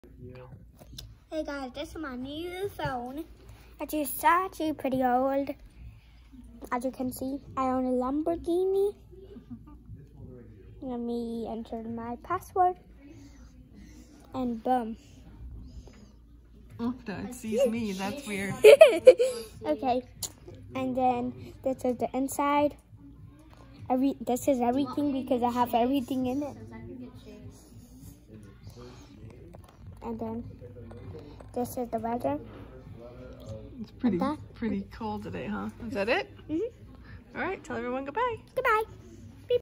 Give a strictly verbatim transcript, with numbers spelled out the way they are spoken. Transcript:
Hey guys, this is my new phone. It is actually pretty old. As you can see, I own a Lamborghini. Let me enter my password. And boom. Oh, no, it sees me. That's weird. Okay. And then this is the inside. Every This is everything because I have everything in it. And then this is the weather. It's pretty, pretty cold today, huh? Is that it? Mm-hmm. All right, tell everyone goodbye. Goodbye.